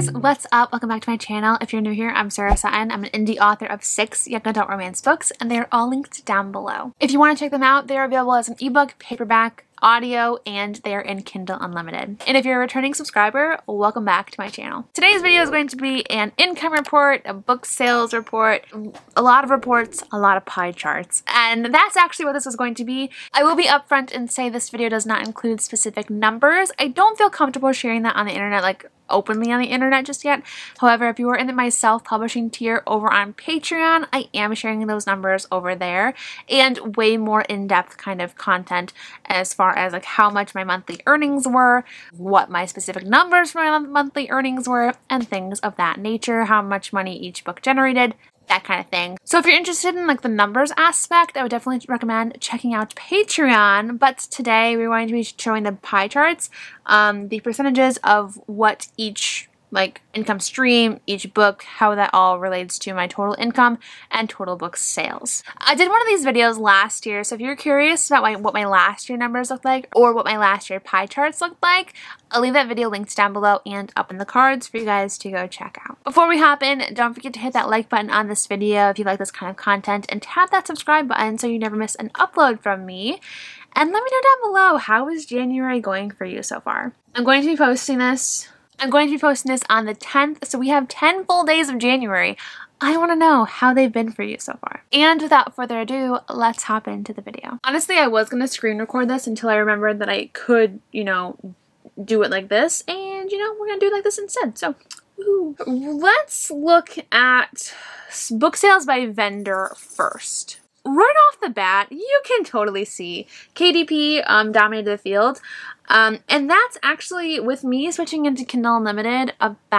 guys, what's up? Welcome back to my channel. If you're new here, I'm Sarah Sutton. I'm an indie author of 6 young adult romance books, and they are all linked down below. If you want to check them out, they're available as an ebook, paperback, audio, and they are in Kindle Unlimited. And if you're a returning subscriber, welcome back to my channel. Today's video is going to be an income report, a book sales report, a lot of reports, a lot of pie charts. And that's actually what this is going to be. I will be upfront and say this video does not include specific numbers. I don't feel comfortable sharing that on the internet, like openly on the internet just yet. However, if you are in my self-publishing tier over on Patreon, I am sharing those numbers over there and way more in-depth kind of content as far as like how much my monthly earnings were, what my specific numbers for my monthly earnings were, and things of that nature, how much money each book generated, that kind of thing. So if you're interested in like the numbers aspect, I would definitely recommend checking out Patreon. But today we're going to be showing the pie charts, the percentages of what each like income stream, each book, how that all relates to my total income and total book sales. I did one of these videos last year, so if you're curious about what my last year numbers looked like or what my last year pie charts looked like, I'll leave that video linked down below and up in the cards for you guys to go check out. Before we hop in, don't forget to hit that like button on this video if you like this kind of content, and tap that subscribe button so you never miss an upload from me. And let me know down below, how is January going for you so far? I'm going to be posting this on the 10th, so we have 10 full days of January. I want to know how they've been for you so far. And without further ado, let's hop into the video. Honestly, I was going to screen record this until I remembered that I could, you know, do it like this, and, you know, we're going to do it like this instead. So, woo. Let's look at book sales by vendor first. Right off the bat, you can totally see KDP dominated the field. And that's actually, with me switching into Kindle Unlimited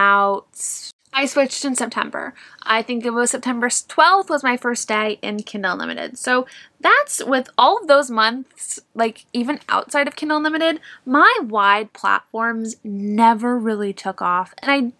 I switched in September. I think it was September 12th was my first day in Kindle Unlimited. So that's, with all of those months, like even outside of Kindle Unlimited, my wide platforms never really took off. And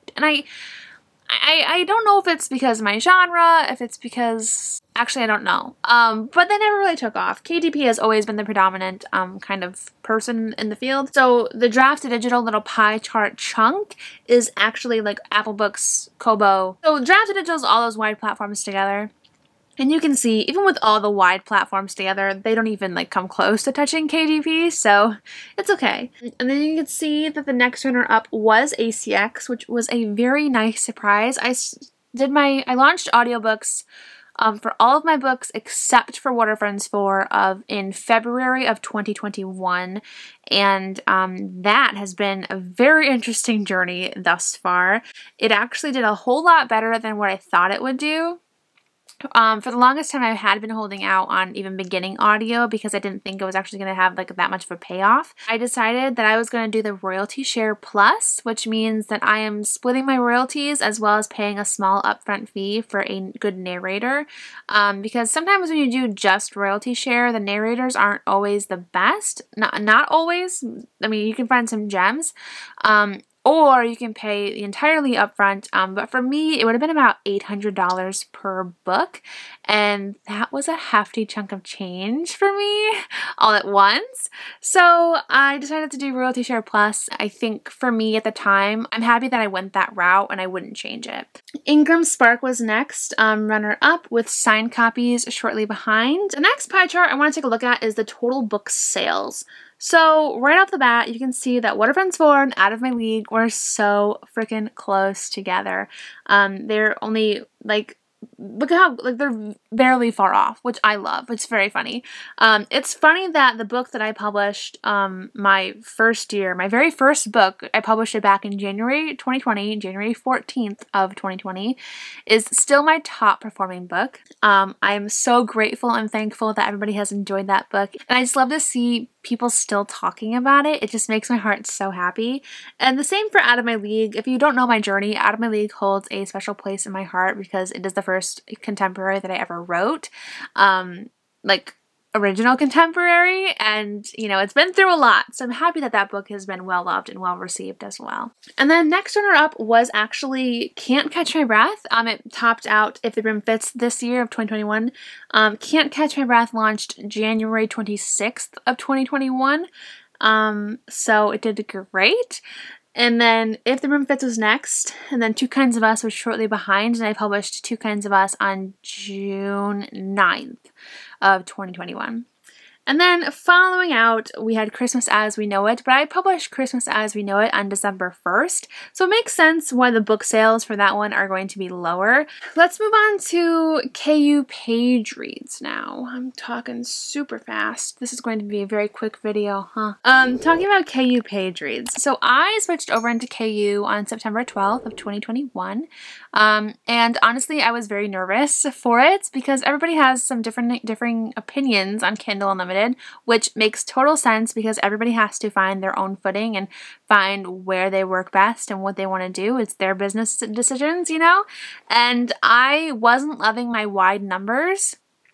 I don't know if it's because of my genre, if it's because, actually I don't know, but they never really took off. KDP has always been the predominant kind of person in the field. So the Draft to Digital little pie chart chunk is actually like Apple Books, Kobo. So Draft to Digital is all those wide platforms together. And you can see, even with all the wide platforms together, they don't even like come close to touching KDP, so it's okay. And then you can see that the next runner up was ACX, which was a very nice surprise. I launched audiobooks for all of my books except for Waterfronts 4 in February of 2021, and that has been a very interesting journey thus far. It actually did a whole lot better than what I thought it would do. For the longest time, I had been holding out on even beginning audio because I didn't think it was actually going to have like that much of a payoff. I decided that I was going to do the royalty share plus, which means that I am splitting my royalties as well as paying a small upfront fee for a good narrator. Because sometimes when you do just royalty share, the narrators aren't always the best. Not always. I mean, you can find some gems. Or you can pay entirely upfront, but for me, it would have been about $800 per book, and that was a hefty chunk of change for me all at once. So I decided to do Royalty Share Plus. I think for me at the time, I'm happy that I went that route and I wouldn't change it. Ingram Spark was next, runner-up, with signed copies shortly behind. The next pie chart I want to take a look at is the total book sales. So right off the bat, you can see that Waterfronts 4 and Out of My League were so freaking close together. They're only like, look at how, like, they're barely far off, which I love. It's very funny. It's funny that the book that I published my first year, my very first book, I published it back in January 2020, January 14th of 2020, is still my top performing book. I am so grateful and thankful that everybody has enjoyed that book. And I just love to see people still talking about it. It just makes my heart so happy. And the same for Out of My League. If you don't know my journey, Out of My League holds a special place in my heart because it is the first contemporary that I ever wrote. Like original contemporary, and you know, it's been through a lot, so I'm happy that that book has been well loved and well received as well. And then next runner up was actually Can't Catch My Breath. It topped out If the Brim Fits this year of 2021. Can't Catch My Breath launched January 26th of 2021. So it did great. And then If the Room Fits was next, and then Two Kinds of Us was shortly behind, and I published Two Kinds of Us on June 9th of 2021. And then following out, we had Christmas As We Know It, but I published Christmas As We Know It on December 1st, so it makes sense why the book sales for that one are going to be lower. Let's move on to KU page reads now. I'm talking super fast. This is going to be a very quick video, huh? Talking about KU page reads. So I switched over into KU on September 12th of 2021, and honestly, I was very nervous for it because everybody has some differing opinions on Kindle Unlimited, which makes total sense because everybody has to find their own footing and find where they work best and what they want to do. It's their business decisions, you know? And I wasn't loving my wide numbers,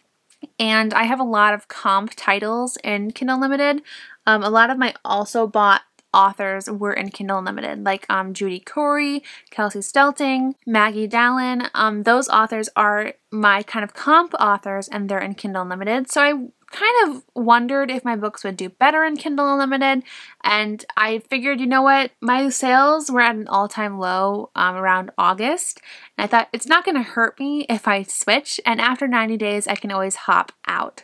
and I have a lot of comp titles in Kindle Unlimited. A lot of my also bought authors were in Kindle Unlimited, like Judy Corey, Kelsey Stelting, Maggie Dallin. Those authors are my kind of comp authors, and they're in Kindle Unlimited. So I kind of wondered if my books would do better in Kindle Unlimited, and I figured, you know what, my sales were at an all-time low around August, and I thought it's not going to hurt me if I switch, and after 90 days I can always hop out.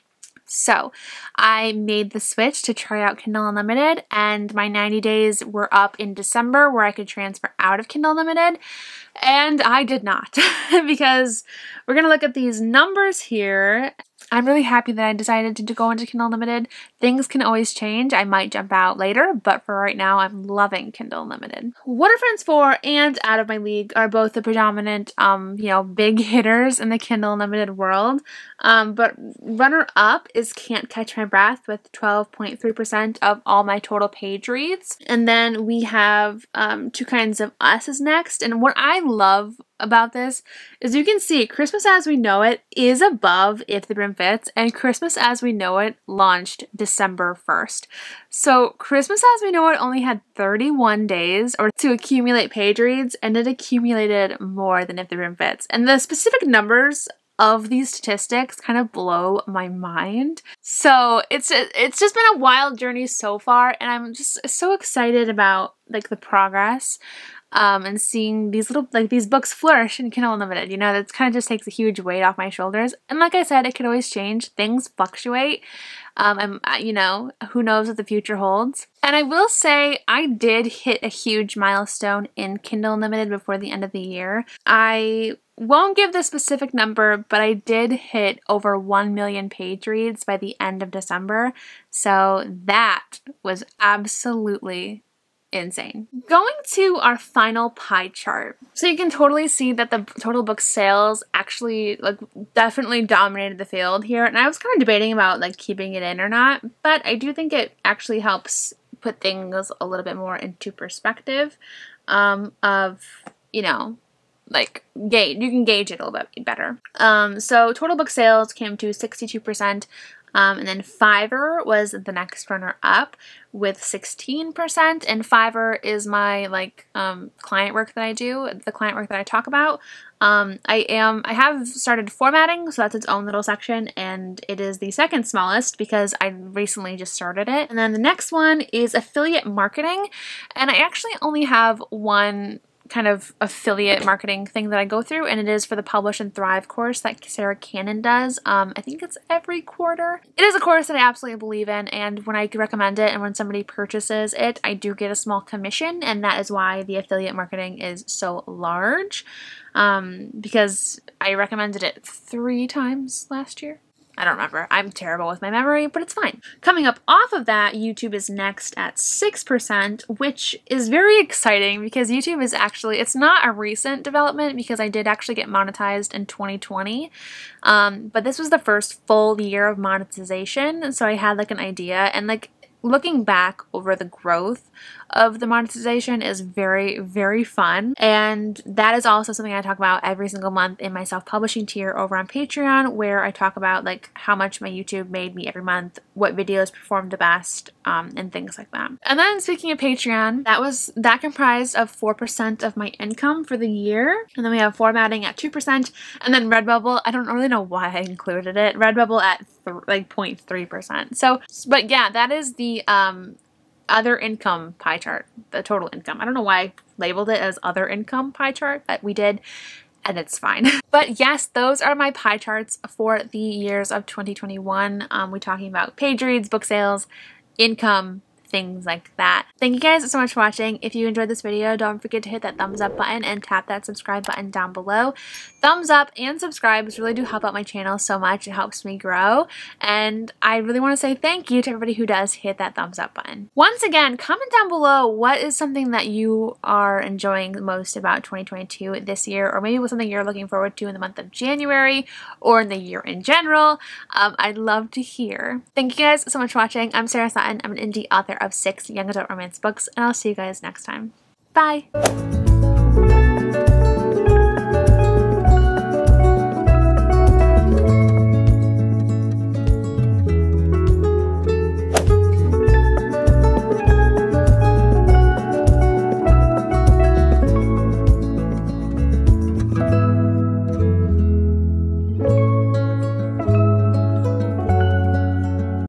So I made the switch to try out Kindle Unlimited, and my 90 days were up in December where I could transfer out of Kindle Unlimited, and I did not because we're going to look at these numbers here. I'm really happy that I decided to go into Kindle Unlimited. Things can always change. I might jump out later, but for right now, I'm loving Kindle Unlimited. Waterfronts 4 and Out of My League are both the predominant, big hitters in the Kindle Unlimited world. But runner-up is Can't Catch My Breath with 12.3% of all my total page reads. And then we have Two Kinds of Us is next. And what I love about this is you can see Christmas As We Know It is above If the Room Fits, and Christmas As We Know It launched December 1st. So Christmas As We Know It only had 31 days to accumulate page reads, and it accumulated more than If the Room Fits. And the specific numbers of these statistics kind of blow my mind. So it's just been a wild journey so far, and I'm just so excited about like the progress. And seeing these these books flourish in Kindle Unlimited, that kind of just takes a huge weight off my shoulders. And like I said, it could always change. Things fluctuate. And who knows what the future holds. And I will say I did hit a huge milestone in Kindle Unlimited before the end of the year. I won't give the specific number, but I did hit over 1 million page reads by the end of December. So that was absolutely insane. Going to our final pie chart. So you can totally see that the total book sales actually definitely dominated the field here. And I was kind of debating about keeping it in or not, but I do think it actually helps put things a little bit more into perspective you can gauge it a little bit better. So total book sales came to 62%. And then Fiverr was the next runner up with 16%, and Fiverr is my client work that I do, the client work that I talk about. I have started formatting, so that's its own little section, and it is the second smallest because I recently just started it. And then the next one is affiliate marketing, and I actually only have one kind of affiliate marketing thing that I go through, and it is for the Publish and Thrive course that Sarah Cannon does. I think it's every quarter. It is a course that I absolutely believe in, and when I recommend it and when somebody purchases it, I do get a small commission, and that is why the affiliate marketing is so large, because I recommended it 3 times last year. I don't remember. I'm terrible with my memory, but it's fine. Coming up off of that, YouTube is next at 6%, which is very exciting because YouTube is actually, it's not a recent development because I did actually get monetized in 2020, but this was the first full year of monetization, so I had an idea, and looking back over the growth of the monetization is very, very fun. And that is also something I talk about every single month in my self-publishing tier over on Patreon, where I talk about how much my YouTube made me every month, what videos performed the best, and things like that. And then speaking of Patreon, that comprised of 4% of my income for the year. And then we have formatting at 2%, and then Redbubble, I don't really know why I included it, Redbubble at 0.3%. So, but yeah, that is the other income pie chart, the total income. I don't know why I labeled it as other income pie chart, but we did, and it's fine. But yes, those are my pie charts for the years of 2021. We're talking about page reads, book sales, income, things like that. Thank you guys so much for watching. If you enjoyed this video, don't forget to hit that thumbs up button and tap that subscribe button down below. Thumbs up and subscribes really do help out my channel so much. It helps me grow, and I really want to say thank you to everybody who does hit that thumbs up button. Once again, comment down below what is something that you are enjoying the most about 2022 this year, or maybe was something you're looking forward to in the month of January or in the year in general. I'd love to hear. Thank you guys so much for watching. I'm Sarah Sutton. I'm an indie author of 6 young adult romance books, and I'll see you guys next time. Bye!